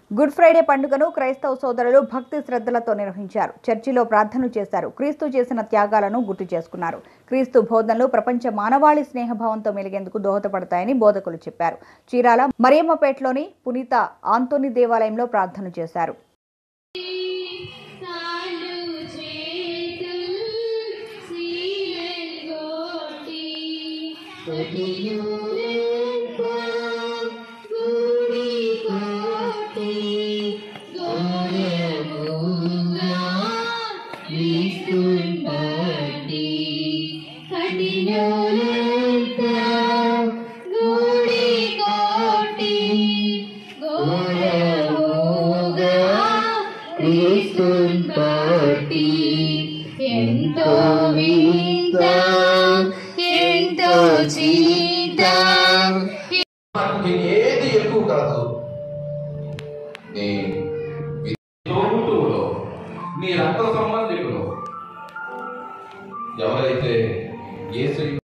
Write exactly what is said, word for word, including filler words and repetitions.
Good Friday పండుగను క్రైస్తవ సోదరులు భక్తి శ్రద్ధలతో నిర్వహించారు. చర్చిలో ప్రార్థనలు చేశారు. క్రీస్తు చేసిన త్యాగాలను గుర్తు చేసుకున్నారు. క్రీస్తు బోధనలు ప్రపంచ మానవాళి స్నేహభావంతో మెలిగేందుకు దోహదపడతాయని బోధకులు చెప్పారు. చీరాల మరియమ్మపేటలోని పునీత ఆంతోని దేవాలయంలో ప్రార్థనలు చేశారు. ఎంతో వింత ఎంతో చీత ఏది ఎక్కువ కాదు. నీ తోబుట్టువులో నీ రక్త సంబంధికులు ఎవరైతే యేసు